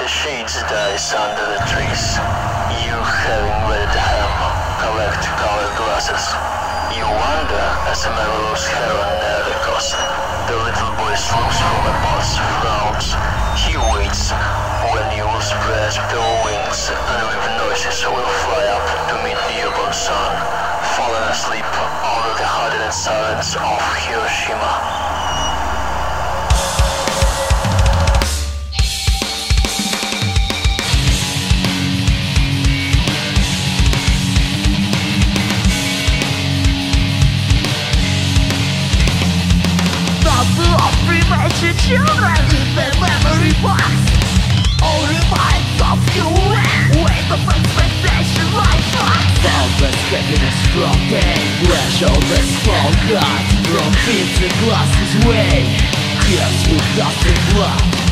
the shades dies under the trees. You having read the hem, collect colored glasses. You wonder as a marvelous heron near the coast. The little boy swoops from a boss, frowns. He waits when you will spread your wings and with noises will fly up to meet the newborn sun, falling asleep under the hardened silence of Hiroshima. Children in the memory box. All reminds of you with the expectation like that. Boundless happiness from pain, thresholdless from God, from pins and glasses way, tears with dust and blood.